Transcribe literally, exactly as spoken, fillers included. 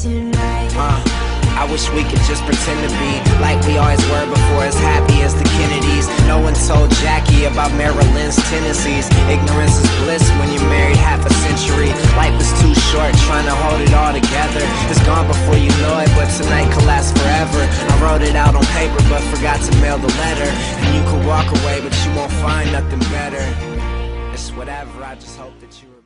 tonight. Uh, I wish we could just pretend to be like we always were before, as happy as the Kennedys. No one told Jackie about Marilyn's tendencies. Ignorance is bliss when you're married half a century. Life is too short, trying to hold it all together. It's gone before you know it, but tonight could last forever. I wrote it out on paper, but forgot to mail the letter. And you could walk away, but you won't find nothing better. It's whatever, I just hope that you